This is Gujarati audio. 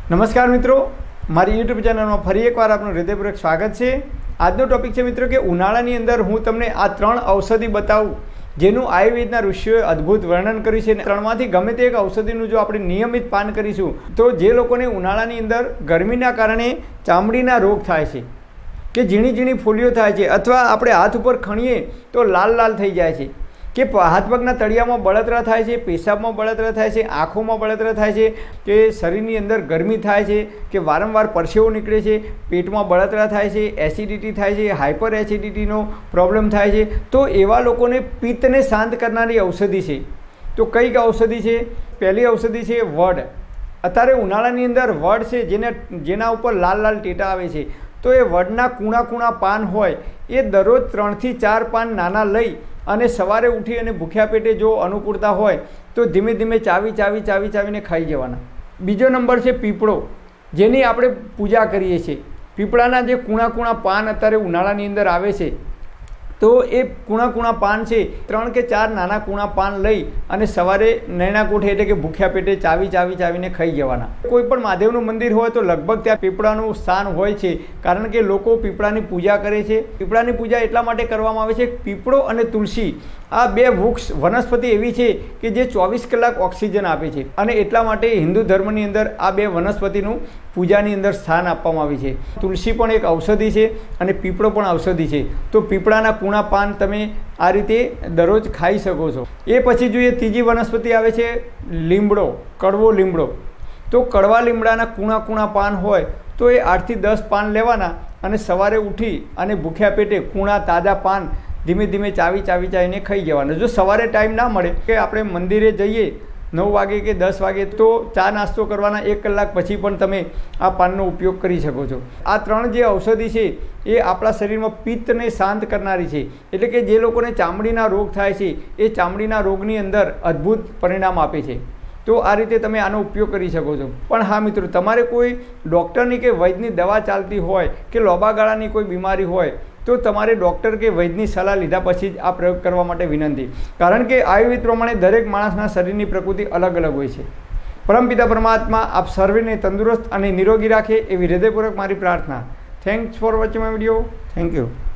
નમસ્કાર મિત્રો, મારી યુટ્યુબ ચેનલમાં ફરી એકવાર આપનું હૃદયપૂર્વક સ્વાગત છે। આજનો ટોપિક છે મિત્રો કે ઉનાળાની અંદર હું તમને આ 3 ઔષધિ બતાવું જેનું આયુર્વેદના ઋષિઓએ અદ્ભુત વર્ણન કર્યું છે। ત્રણમાંથી ગમે તે એક ઔષધિનું જો આપણે નિયમિત પાન કરીશું તો જે લોકોને ઉનાળાની અંદર ગરમીના કારણે ચામડીના રોગ થાય છે કે ઝીણી ઝીણી ફોલ્લીઓ થાય છે અથવા આપણે હાથ ઉપર ખણીએ તો લાલ લાલ થઈ જાય છે કે હાથ પગના તળિયામાં બળતરા થાય છે, પેશાબમાં બળતરા થાય છે, આંખોમાં બળતરા થાય છે કે શરીરની અંદર ગરમી થાય છે કે વારંવાર પરસેવો નીકળે છે, પેટમાં બળતરા થાય છે, એસિડિટી થાય છે, હાઇપર એસિડિટીનો પ્રોબ્લેમ થાય છે, તો એવા લોકોને પિત્તને શાંત કરનારી ઔષધિ છે। તો કઈ ઔષધિ છે? પહેલી ઔષધિ છે વડ। અત્યારે ઉનાળાની અંદર વડ છે જેના ઉપર લાલ લાલ ટેટા આવે છે, તો એ વડના કૂણા કૂણા પાન હોય એ દરરોજ 3 થી 4 પાન નાના લઈ અને સવારે ઉઠી અને ભૂખ્યા પેટે જો અનુકૂળતા હોય તો ધીમે ધીમે ચાવીને ખાઈ જવાના। બીજો નંબર છે પીપળો, જેની આપણે પૂજા કરીએ છીએ। પીપળાના જે કૂણા કૂણા પાન અત્યારે ઉનાળાની અંદર આવે છે તો એ કૂણા કૂણા પાન છે 3 કે 4 નાના કૂણા પાન લઈ અને સવારે નૈણા કોઠે એટલે કે ભૂખ્યા પેટે ચાવીને ખાઈ જવાના। કોઈ પણ મહાદેવનું મંદિર હોય તો લગભગ ત્યાં પીપળાનું સ્થાન હોય છે, કારણ કે લોકો પીપળાની પૂજા કરે છે। પીપળાની પૂજા એટલા માટે કરવામાં આવે છે, પીપળો અને તુલસી આ બે વૃક્ષ વનસ્પતિ એવી છે કે જે 24 કલાક ઓક્સિજન આપે છે અને એટલા માટે હિન્દુ ધર્મની અંદર આ બે વનસ્પતિનું પૂજાની અંદર સ્થાન આપવામાં આવે છે। તુલસી પણ એક ઔષધિ છે અને પીપળો પણ ઔષધિ છે, તો પીપળાના કૂણા પાન તમે આ રીતે દરરોજ ખાઈ શકો છો। એ પછી જોઈએ ત્રીજી વનસ્પતિ આવે છે લીમડો, કડવો લીમડો। તો કડવા લીમડાના કૂણા કૂણા પાન હોય તો એ 8 થી 10 પાન લેવાના અને સવારે ઉઠી અને ભૂખ્યા પેટે કૂણા તાજા પાન ધીમે ધીમે ચાવીને ખાઈ જવાના। જો સવારે ટાઈમ ના મળે કે આપણે મંદિરે જઈએ 9 વાગે કે 10 વાગે તો ચા નાસ્તો કરવાના 1 કલાક પછી પણ તમે આ પાનનો ઉપયોગ કરી શકો છો। આ 3 જે ઔષધિ છે એ આપણા શરીરમાં પિત્તને શાંત કરનારી છે, એટલે કે જે લોકોને ચામડીના રોગ થાય છે એ ચામડીના રોગની અંદર અદ્ભુત પરિણામ આપે છે। તો આ રીતે તમે આનો ઉપયોગ કરી શકો છો। પણ હા મિત્રો, તમારે કોઈ ડૉક્ટરની કે વૈદ્યની દવા ચાલતી હોય કે લાંબા ગાળાની કોઈ બીમારી હોય તો તમારે ડૉક્ટર કે વૈદ્યની સલાહ લીધા પછી જ આ પ્રયોગ કરવા માટે વિનંતી, કારણ કે આયુર્વેદ પ્રમાણે દરેક માણસના શરીરની પ્રકૃતિ અલગ અલગ હોય છે। પરમપિતા પરમાત્મા આપ સર્વેને તંદુરસ્ત અને નિરોગી રાખે એવી હૃદયપૂર્વક મારી પ્રાર્થના। Thanks for watching my video. Thank you.